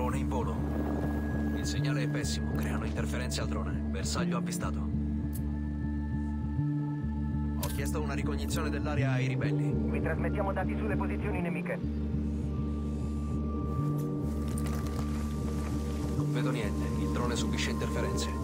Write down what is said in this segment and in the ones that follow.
Drone in volo. Il segnale è pessimo, creano interferenze al drone. Bersaglio avvistato. Ho chiesto una ricognizione dell'area ai ribelli. Vi trasmettiamo dati sulle posizioni nemiche. Non vedo niente, il drone subisce interferenze.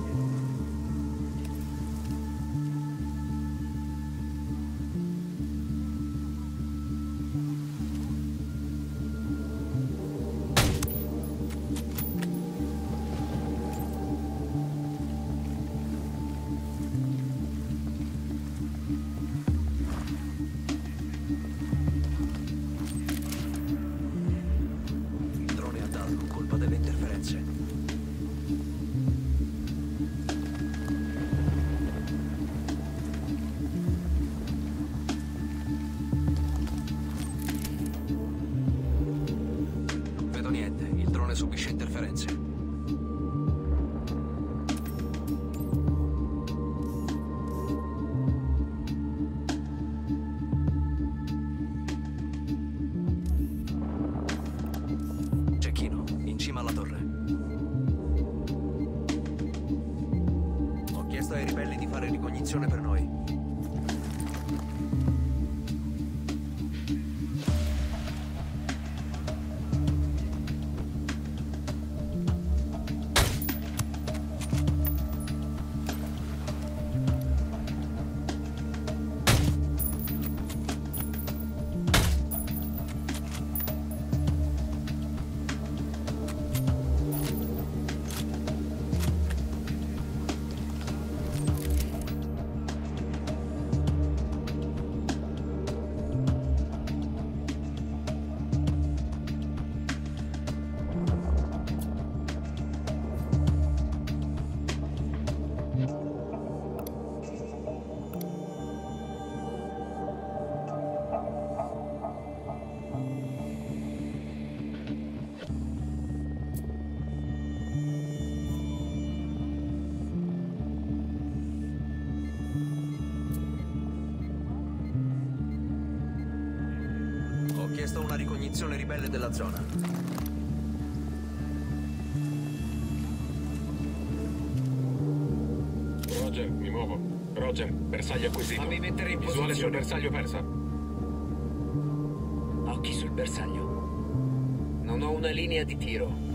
Subisce interferenze. Cecchino, in cima alla torre. Ho chiesto ai ribelli di fare ricognizione per noi. Ho chiesto una ricognizione ribelle della zona. Roger, mi muovo. Roger, bersaglio acquisito. Fammi mettere in Visuale sul posizione. bersaglio persa. Occhi sul bersaglio. Non ho una linea di tiro.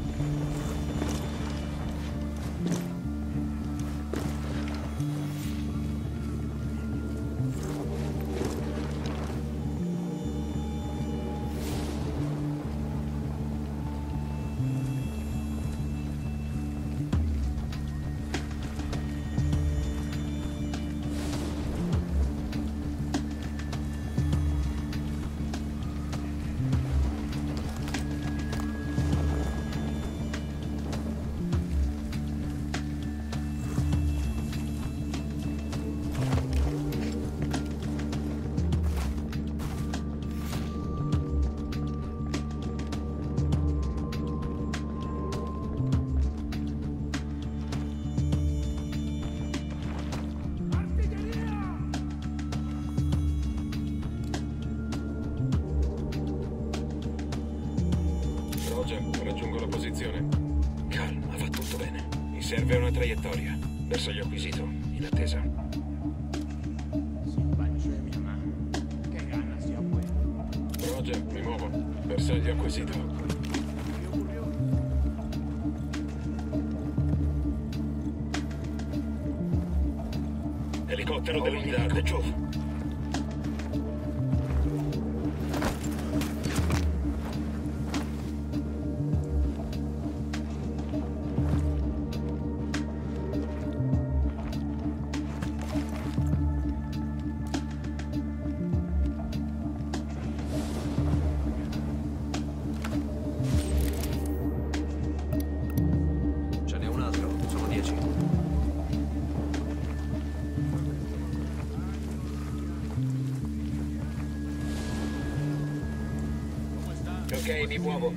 Roger, raggiungo la posizione. Calma, va tutto bene. Mi serve una traiettoria. Bersaglio acquisito, in attesa. Roger, mi muovo. Bersaglio acquisito. Elicottero dell'unità, giù. Ce n'è un altro, sono 10. Ok, mi muovo.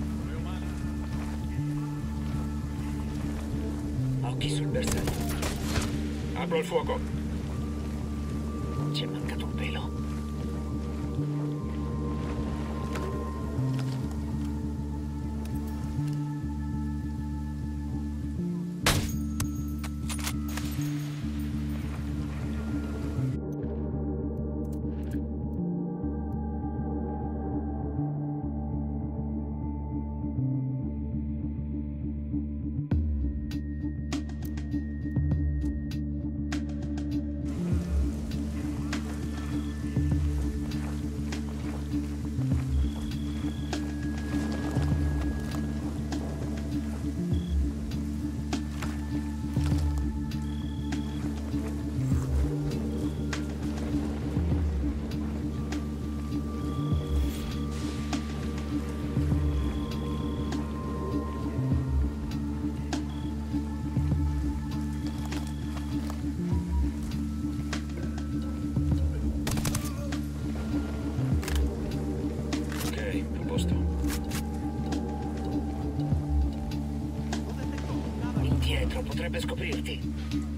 Occhi sul bersaglio. Apro il fuoco. Ci è mancato un pelo. indietro, potrebbe scoprirti.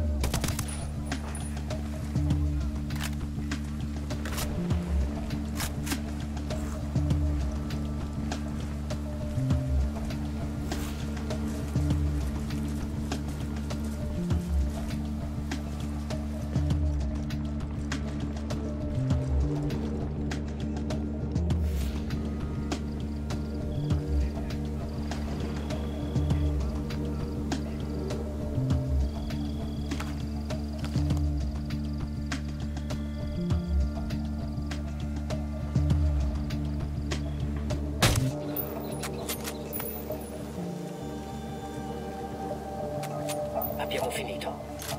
Abbiamo finito.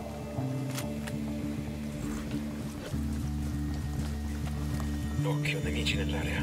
Occhio, nemici nell'area.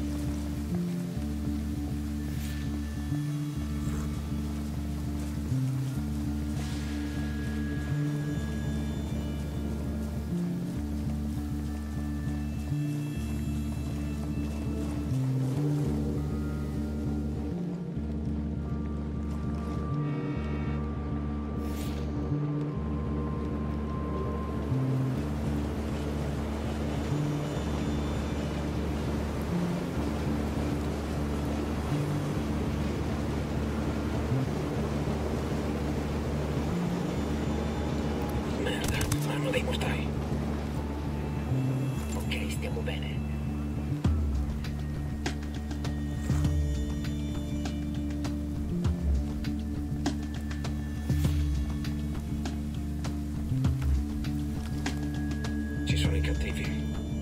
Hanno dei mortai. Ok, stiamo bene. Ci sono i cattivi.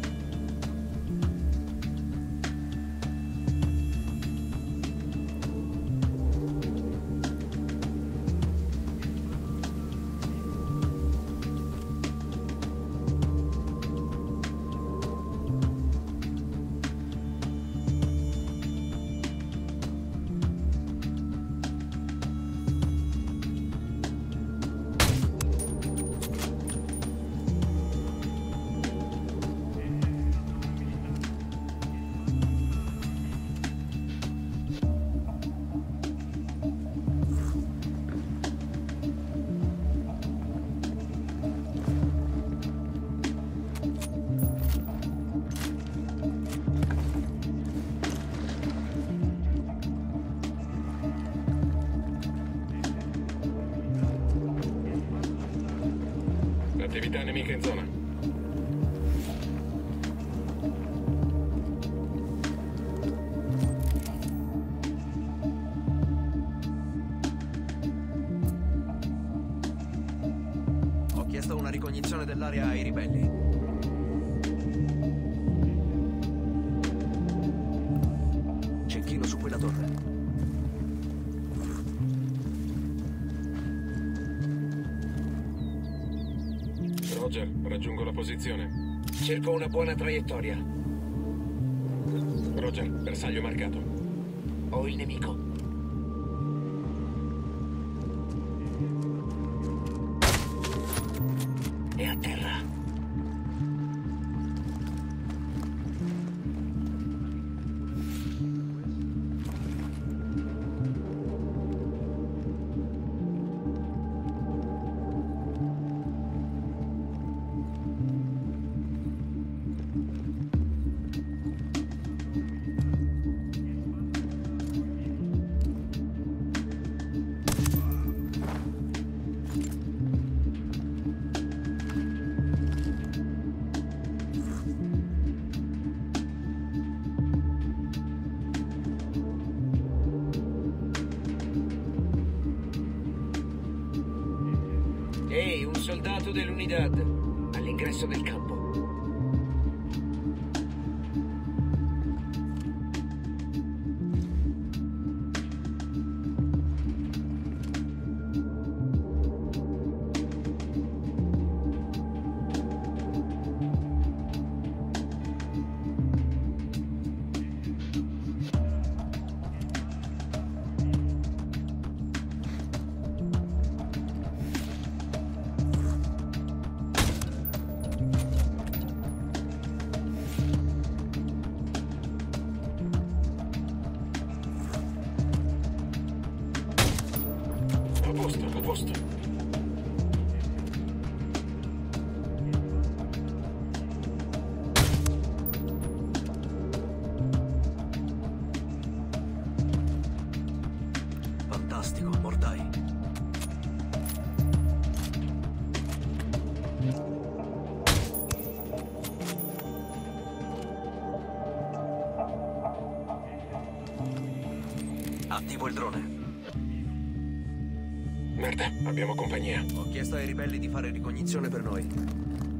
Attività nemica in zona. Ho chiesto una ricognizione dell'area ai ribelli. Cecchino su quella torre. Roger, raggiungo la posizione. Cerco una buona traiettoria. Roger, bersaglio marcato. Ho il nemico. È a terra. Ehi, un soldato dell'Unidad, all'ingresso del campo. posto, a posto. Fantastico, mortai. Attivo il drone. Merda, abbiamo compagnia. Ho chiesto ai ribelli di fare ricognizione per noi.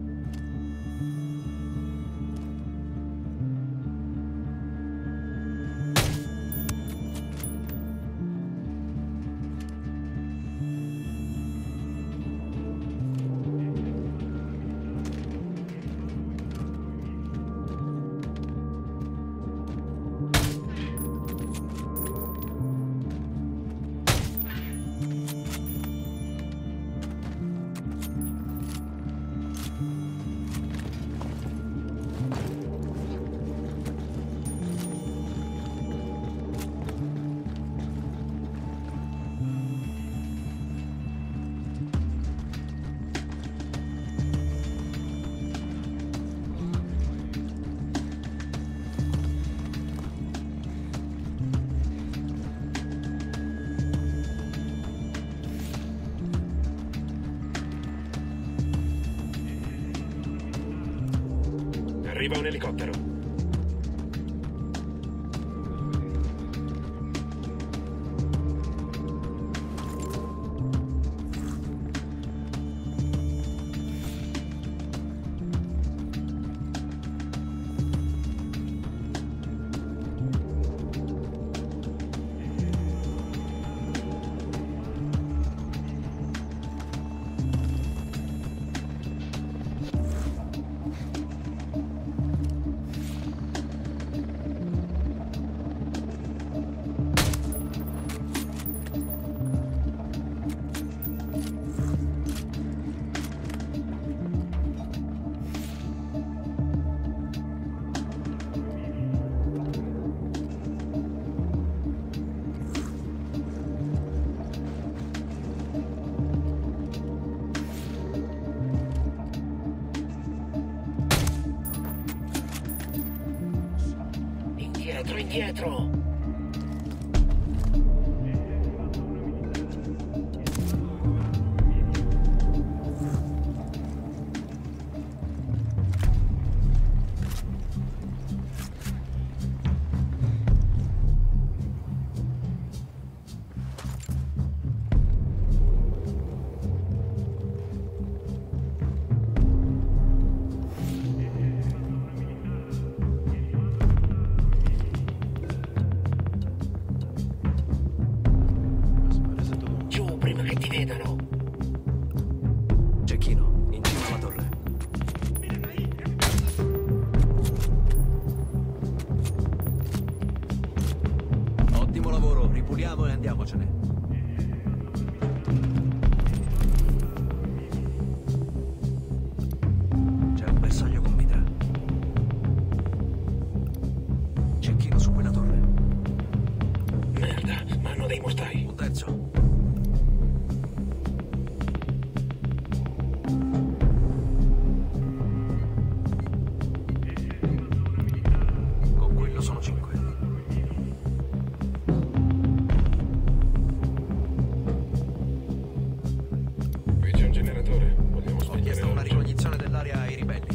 Arriva un elicottero. Indietro, indietro! Giù, prima che ti vedano! Cecchino, in cima alla torre. Ottimo lavoro, ripuliamo e andiamocene. C'è un bersaglio con mitra. Cecchino su quella torre. Merda, ma hanno dei mortai. Un terzo. Con quello sono 5. Qui c'è un generatore. Vogliamo Ho spegnere chiesto una la luce. ricognizione dell'area ai ribelli.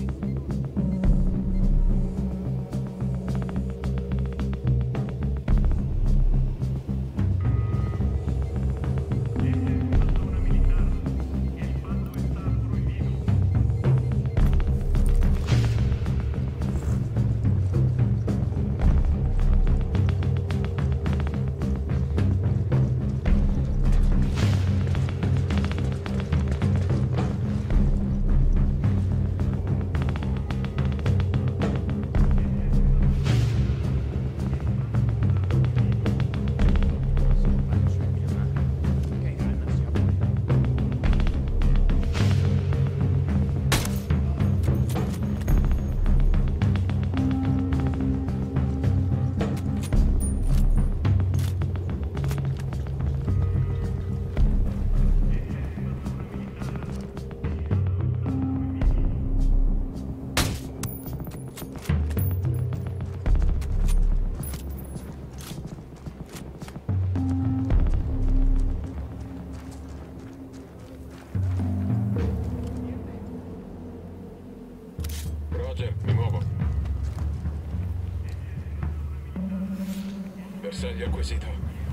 Bersaglio acquisito.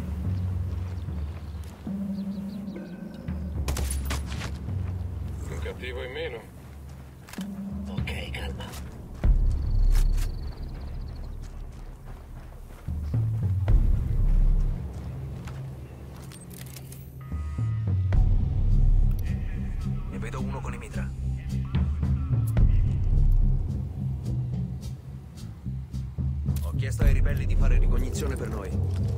Un cattivo in meno. Ok, calma. Ne vedo uno con i mitra. Ho chiesto ai ribelli di fare ricognizione per noi.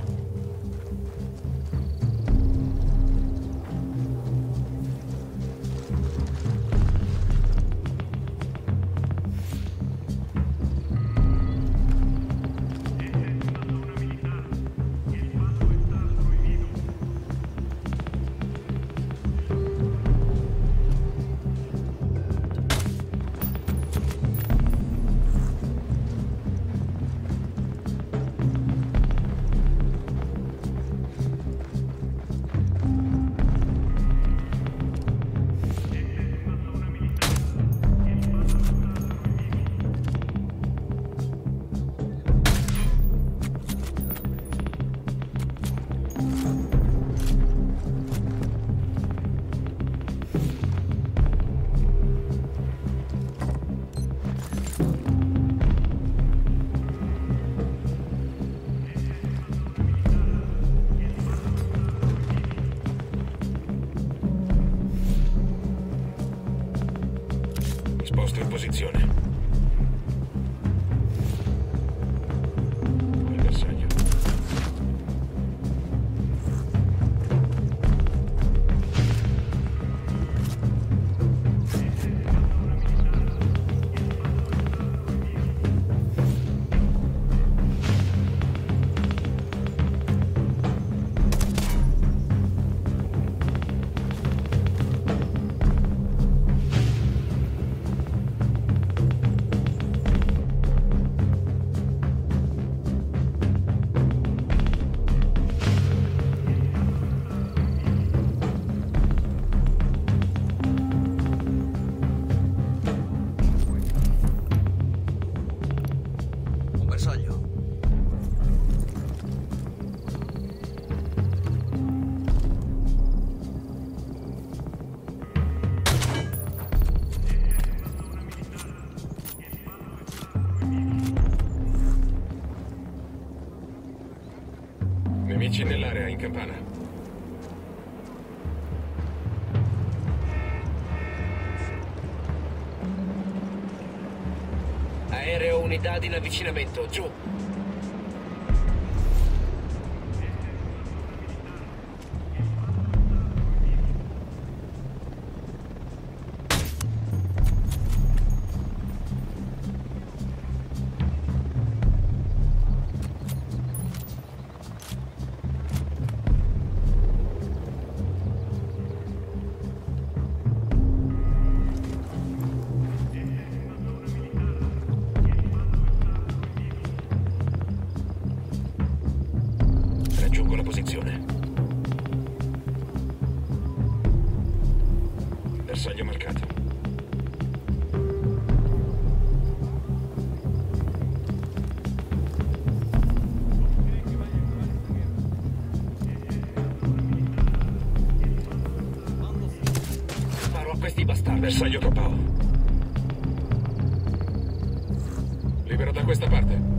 Sposto in posizione. Il bersaglio. Un bersaglio. Nemici nell'area, in campana. Aereo unità in avvicinamento, giù. Raggiungo la posizione. Bersaglio marcato. Sparo a questi bastardi. Bersaglio KO. Libero da questa parte.